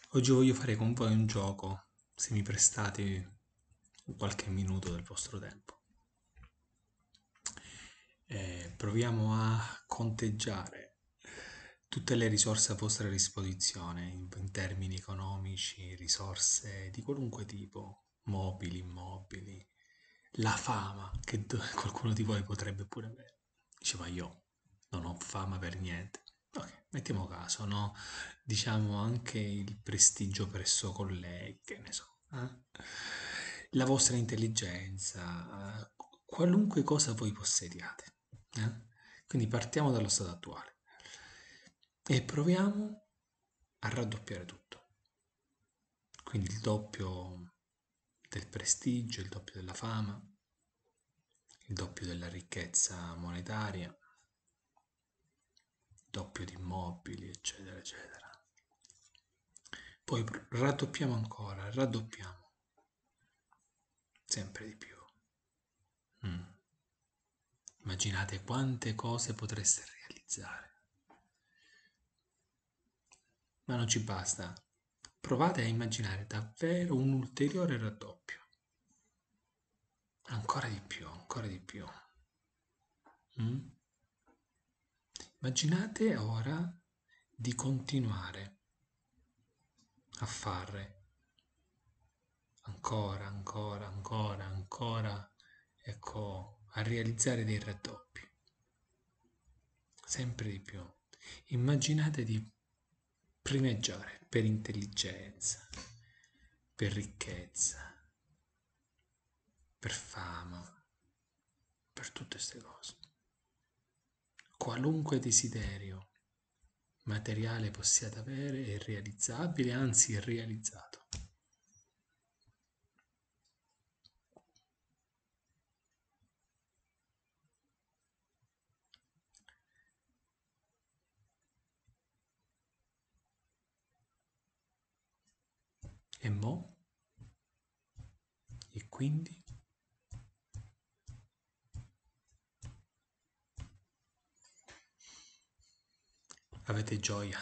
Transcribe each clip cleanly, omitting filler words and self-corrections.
Oggi voglio fare con voi un gioco, se mi prestate qualche minuto del vostro tempo. Proviamo a conteggiare tutte le risorse a vostra disposizione in termini economici, risorse di qualunque tipo, mobili, immobili, la fama che qualcuno di voi potrebbe pure avere. Diceva io non ho fama per niente. Ok, mettiamo caso, no? Diciamo anche il prestigio presso colleghi, che ne so, la vostra intelligenza, qualunque cosa voi possediate. eh. Quindi partiamo dallo stato attuale e proviamo a raddoppiare tutto. Quindi il doppio del prestigio, il doppio della fama, il doppio della ricchezza monetaria, il doppio di immobili, eccetera, eccetera. Poi raddoppiamo ancora, raddoppiamo, sempre di più. Mm. Immaginate quante cose potreste realizzare. Ma non ci basta. Provate a immaginare davvero un ulteriore raddoppio. Ancora di più, ancora di più. Mm? Immaginate ora di continuare a fare ancora, ancora, ancora, ancora, ecco, a realizzare dei raddoppi. Sempre di più. Immaginate di primeggiare per intelligenza, per ricchezza, per fama, per tutte queste cose. Qualunque desiderio materiale possiate avere è realizzabile, anzi è realizzato. E mo? E quindi? Avete gioia.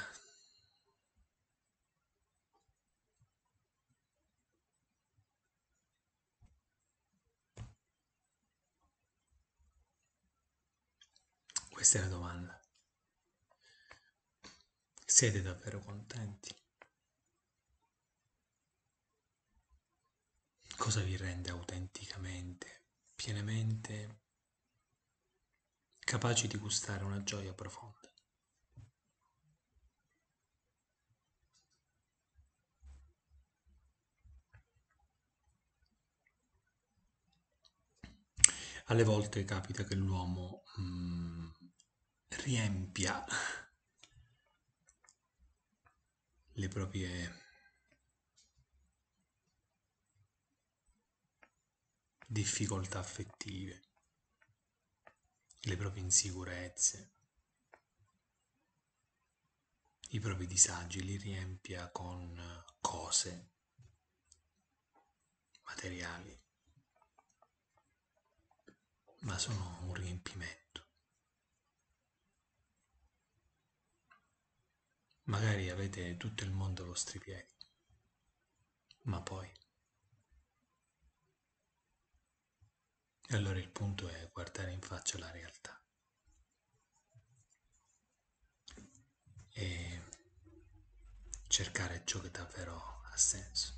Questa è la domanda. Siete davvero contenti? Cosa vi rende autenticamente, pienamente capaci di gustare una gioia profonda? Alle volte capita che l'uomo riempia le proprie difficoltà affettive, le proprie insicurezze, i propri disagi, li riempia con cose materiali, ma sono un riempimento. Magari avete tutto il mondo ai vostri piedi, ma poi... E allora il punto è guardare in faccia la realtà e cercare ciò che davvero ha senso.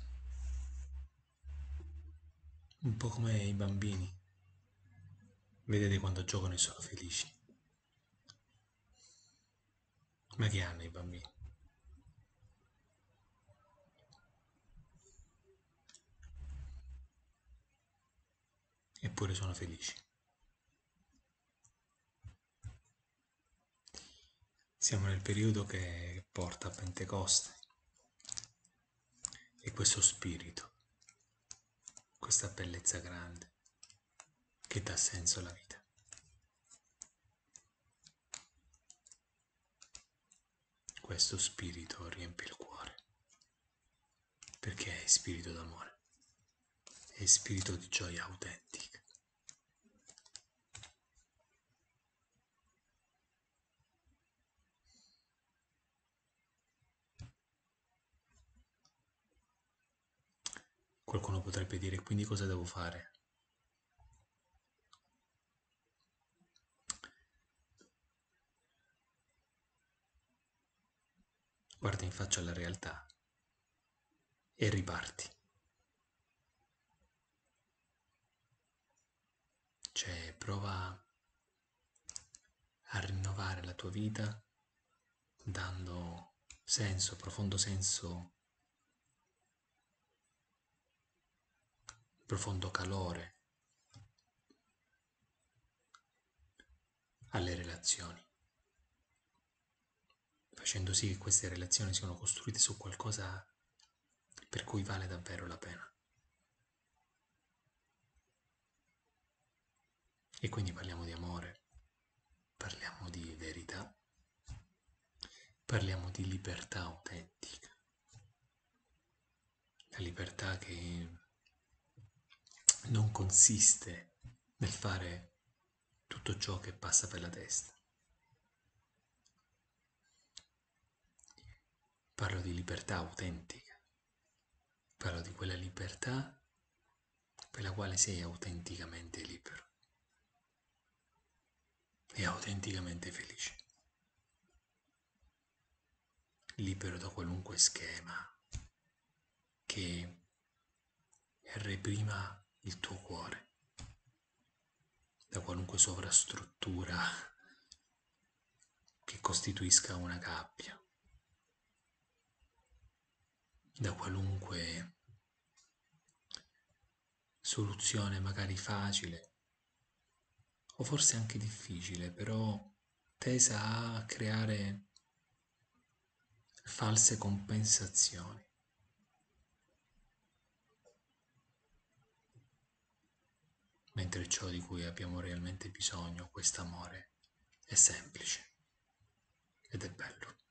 Un po' come i bambini. Vedete quando giocano e sono felici. Ma che hanno i bambini? Eppure sono felici. Siamo nel periodo che porta a Pentecoste e questo spirito, questa bellezza grande che dà senso alla vita. Questo spirito riempie il cuore perché è spirito d'amore, è spirito di gioia autentica. Qualcuno potrebbe dire, quindi cosa devo fare? Guarda in faccia la realtà e riparti. Cioè, prova a rinnovare la tua vita dando senso, profondo calore alle relazioni, facendo sì che queste relazioni siano costruite su qualcosa per cui vale davvero la pena. E quindi parliamo di amore, parliamo di verità, parliamo di libertà autentica, la libertà che non consiste nel fare tutto ciò che passa per la testa. Parlo di libertà autentica, parlo di quella libertà per la quale sei autenticamente libero e autenticamente felice, libero da qualunque schema che reprima il tuo cuore, da qualunque sovrastruttura che costituisca una gabbia, da qualunque soluzione magari facile o forse anche difficile, però tesa a creare false compensazioni. Mentre ciò di cui abbiamo realmente bisogno, quest'amore, è semplice ed è bello.